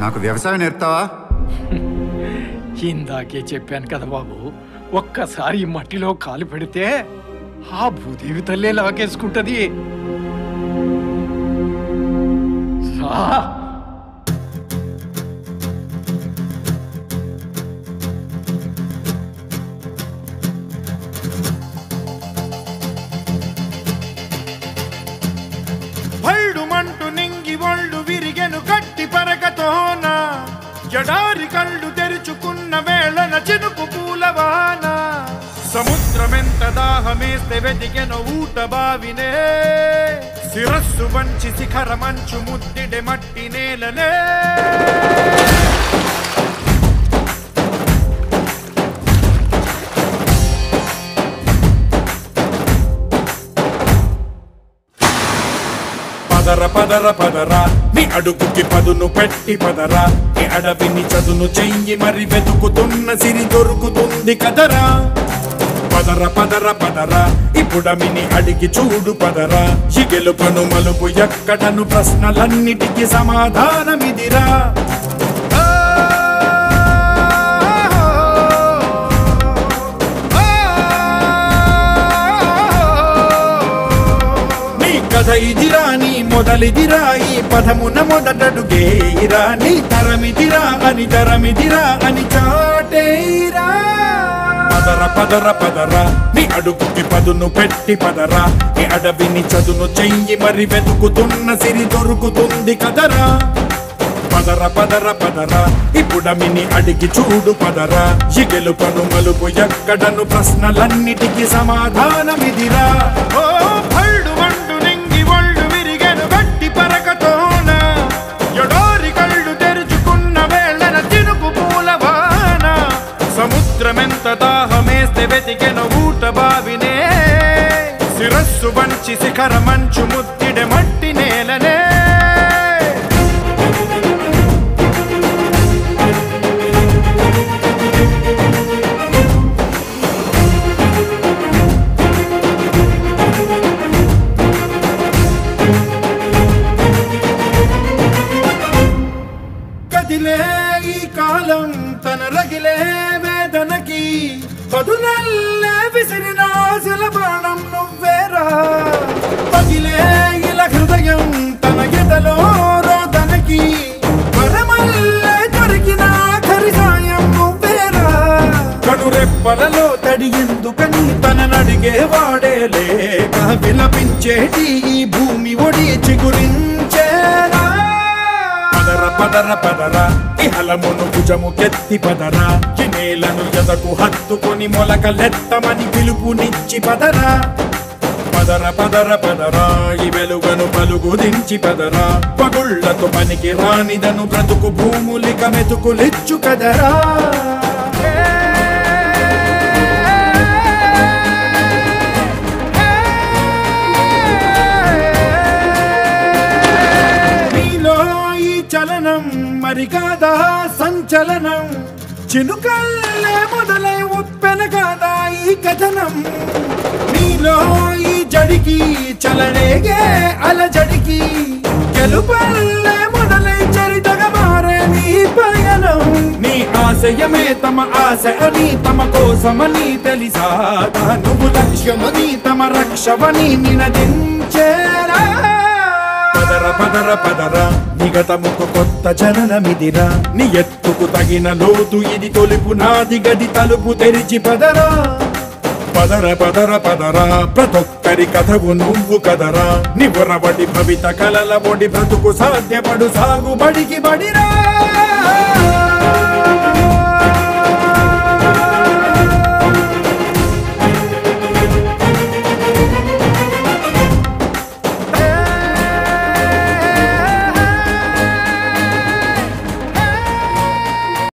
నాకు వ్యవసాయం నేర్పుతావా? ఇందాకే చెప్పాను కదా బాబు, ఒక్కసారి మట్టిలో కాలు పెడితే ఆ భూదేవి తల్లే లాగేసుకుంటది. భళ్ళుమంటూ నింగి ఒళ్ళు విరిగెను గట్టి పరకతోన, జడారి కళ్ళు తెరుచుకున్న వేళన చినుకు పూలవాన, సముద్రమెంత దాహమేస్తే వెతికెను ఊట బావినే, శిరస్సు వంచి శిఖర మంచు ముద్దిడే మట్టి నేలనే. పదర పదర పదరా నీ అడుగుకి పదును పెట్టి పదరా, నీ అడవిని చదును చెయ్యి మరి వెతుకుతున్న సిరి దొరుకుతుంది కదరా. పదర పదర పదరా ఇప్పుడమిని అడిగి చూడు పదరా, ఈ గెలుపను మలుపు ఎక్కడను ప్రశ్నలన్నిటికీ సమాధానమిదిరా. కథ ఇదిరా నీ మొదలిదిరా, ఈ పదమున మొదటడుగేరా, నీ తరమిదిరా అని తరమిదిరా అని చాటేరా. పదర పదర పదరా నీ అడుగుకి పదును పెట్టి పదరా, నీ అడవిని చదును చెయ్యి మరి వెతుకుతున్న సిరి దొరుకుతుంది కదరా. పదర పదర పదరా ఇప్పుడమిని అడిగి చూడు పదరా, ఈ గెలుపను మలుపు ఎక్కడను ప్రశ్నలన్నిటికీ సమాధానమిదిరా. ఓ భళ్ళు వండు నింగి ఒళ్ళు విరిగెను గట్టి పరకతోన, ఎడారి కళ్ళు తెరుచుకున్న వేళన చినుకు పూలవాన, సముద్రమెంత దాహమేస్తే వెతికెను ఊట బావినే, శిరస్సు వంచి శిఖర మంచు ముద్దిడే మట్టి నేలనే. ఈ కాలం తన రగిలే వేదనకి పదునల్లే విసిరిన ఆశల బాణం నువ్వేరా, పగిలే ఇలా హృదయం తన ఎదలో రోదనకి పరమల్లే దొరికిన ఆఖరి సాయం నువ్వేరా. కనురెప్పలలో తడి ఎందుకని తన నడిగే వాడే లేక విలపించేటి ఈ భూమి ఒడి చిగురించేరా. పదర పదర పదరా ఇహలమును భుజము కెత్తి పదరా, ఈ నేలను ఎదకు హత్తుకొని మొలకలెత్తమని పిలుపునిచ్చి పదరా. పదర పదర పదరా ఈ వెలుగను పలుగు దించి పదరా, పగుళ్లతో పనికి రానిదను బ్రతుకు భూములిక మెతుకులిచ్చు కదరా. చలనం మరి కాదా సంచలనం, చినుకల్లే మొదలై ఉప్పెన కాదా ఈ కథనం, నీలో ఈ జడికి చలనేగే అలజడికి గెలుపల్లే మొదలై చరితగా మారే నీ పయనం. నీ ఆశయమే తమ ఆశ అని తమ కోసమని తెలిసా, నువ్వు లక్ష్యమని తమ రక్షవని నినదించేరా. పదర పదర పదరా నిగతముకు కొత్త జననమిదిరా, నీ ఎత్తుకు తగిన లోతు ఇది తొలుపు నాది గది తలుపు తెరిచి పదరా. పదర పదర పదరా ప్రతొక్కరి కథవు నువ్వు కదరా, నివరబడి భవిత కలల ఒడి బ్రతుకు సాధ్యపడు సాగుబడికి బడిరా.